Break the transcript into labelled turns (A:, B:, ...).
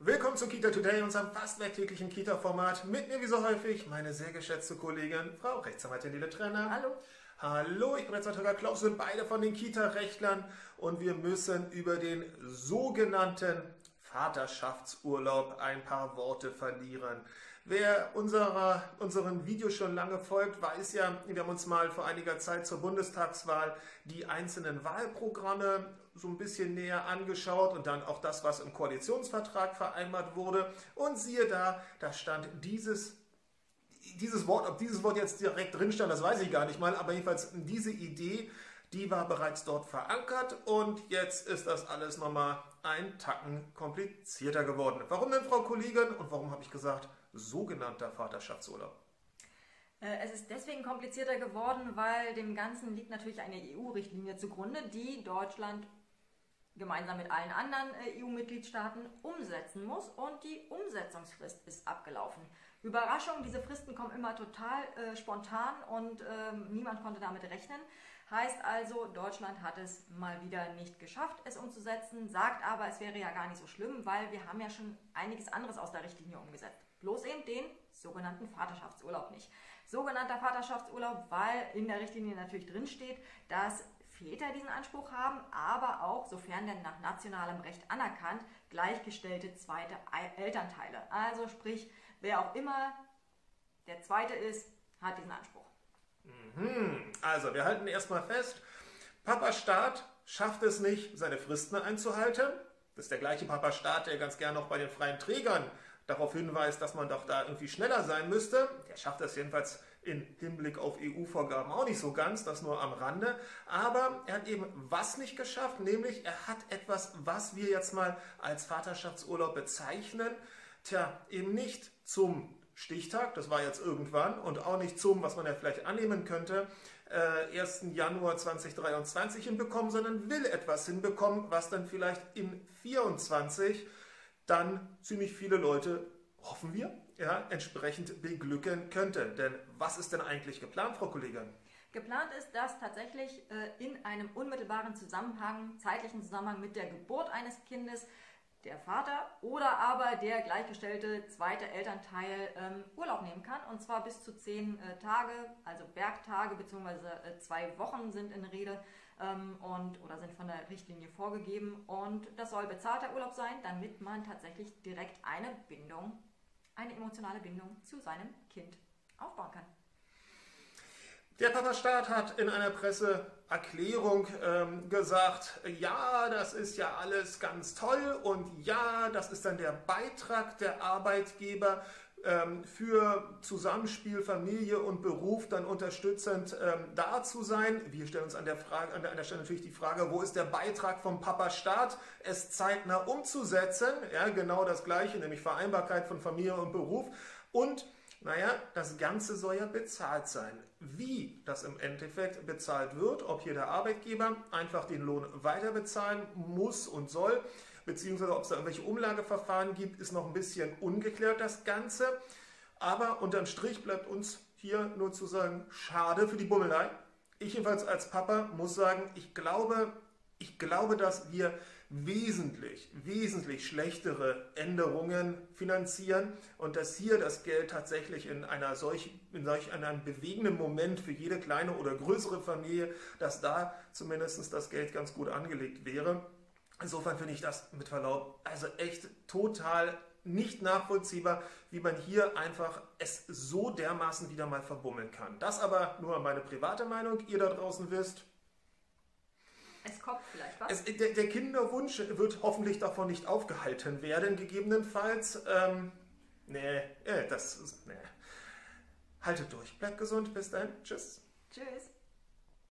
A: Willkommen zu Kita Today, unserem fast werktäglichen Kita-Format. Mit mir wie so häufig meine sehr geschätzte Kollegin, Frau Rechtsanwältin Nele Trenner.
B: Hallo.
A: Hallo, ich bin Rechtsanwalt Klaus, sind beide von den Kita-Rechtlern und wir müssen über den sogenannten Vaterschaftsurlaub ein paar Worte verlieren. Wer unseren Videos schon lange folgt, weiß ja, wir haben uns mal vor einiger Zeit zur Bundestagswahl die einzelnen Wahlprogramme so ein bisschen näher angeschaut und dann auch das, was im Koalitionsvertrag vereinbart wurde. Und siehe da stand dieses Wort, ob dieses Wort jetzt direkt drin stand, das weiß ich gar nicht mal, aber jedenfalls diese Idee, die war bereits dort verankert und jetzt ist das alles nochmal ein Tacken komplizierter geworden. Warum denn, Frau Kollegin, und warum habe ich gesagt, sogenannter Vaterschaftsurlaub?
B: Es ist deswegen komplizierter geworden, weil dem Ganzen liegt natürlich eine EU-Richtlinie zugrunde, die Deutschland gemeinsam mit allen anderen EU-Mitgliedstaaten umsetzen muss und die Umsetzungsfrist ist abgelaufen. Überraschung, diese Fristen kommen immer total spontan und niemand konnte damit rechnen. Heißt also, Deutschland hat es mal wieder nicht geschafft, es umzusetzen, sagt aber, es wäre ja gar nicht so schlimm, weil wir haben ja schon einiges anderes aus der Richtlinie umgesetzt. Bloß eben den sogenannten Vaterschaftsurlaub nicht. Sogenannter Vaterschaftsurlaub, weil in der Richtlinie natürlich drinsteht, dass Väter diesen Anspruch haben, aber auch, sofern denn nach nationalem Recht anerkannt, gleichgestellte zweite Elternteile. Also sprich, wer auch immer der Zweite ist, hat diesen Anspruch.
A: Also, wir halten erstmal fest, Papa Staat schafft es nicht, seine Fristen einzuhalten. Das ist der gleiche Papa Staat, der ganz gern noch bei den freien Trägern darauf hinweist, dass man doch da irgendwie schneller sein müsste. Der schafft das jedenfalls im Hinblick auf EU-Vorgaben auch nicht so ganz, das nur am Rande. Aber er hat eben was nicht geschafft, nämlich er hat etwas, was wir jetzt mal als Vaterschaftsurlaub bezeichnen, eben nicht zum Stichtag, das war jetzt irgendwann, und auch nicht zum, was man ja vielleicht annehmen könnte, 1. Januar 2023 hinbekommen, sondern will etwas hinbekommen, was dann vielleicht in 2024 dann ziemlich viele Leute, hoffen wir, ja, entsprechend beglücken könnte. Denn was ist denn eigentlich geplant, Frau Kollegin?
B: Geplant ist, dass tatsächlich in einem unmittelbaren Zusammenhang, zeitlichen Zusammenhang mit der Geburt eines Kindes, der Vater oder aber der gleichgestellte zweite Elternteil Urlaub nehmen kann. Und zwar bis zu 10 Tage, also Bergtage bzw. 2 Wochen sind in Rede oder sind von der Richtlinie vorgegeben. Und das soll bezahlter Urlaub sein, damit man tatsächlich direkt eine emotionale Bindung zu seinem Kind aufbauen kann.
A: Der Papa Staat hat in einer Presseerklärung gesagt, ja, das ist ja alles ganz toll und ja, das ist dann der Beitrag der Arbeitgeber für Zusammenspiel Familie und Beruf dann unterstützend da zu sein. Wir stellen uns an der Stelle natürlich die Frage, wo ist der Beitrag vom Papa Staat, es zeitnah umzusetzen? Ja, genau das Gleiche, nämlich Vereinbarkeit von Familie und Beruf. Und naja, das Ganze soll ja bezahlt sein. Wie das im Endeffekt bezahlt wird, ob hier der Arbeitgeber einfach den Lohn weiter bezahlen muss und soll, beziehungsweise ob es da irgendwelche Umlageverfahren gibt, ist noch ein bisschen ungeklärt, das Ganze. Aber unterm Strich bleibt uns hier nur zu sagen, schade für die Bummelei. Ich jedenfalls als Papa muss sagen, ich glaube, dass wir wesentlich schlechtere Änderungen finanzieren und dass hier das Geld tatsächlich in einem bewegenden Moment für jede kleine oder größere Familie, dass da zumindest das Geld ganz gut angelegt wäre. Insofern finde ich das mit Verlaub also echt total nicht nachvollziehbar, wie man hier einfach es so dermaßen wieder mal verbummeln kann. Das aber nur meine private Meinung, ihr da draußen wisst.
B: Es kommt vielleicht was.
A: Der Kinderwunsch wird hoffentlich davon nicht aufgehalten werden, gegebenenfalls. Haltet durch. Bleibt gesund. Bis dann. Tschüss.
B: Tschüss.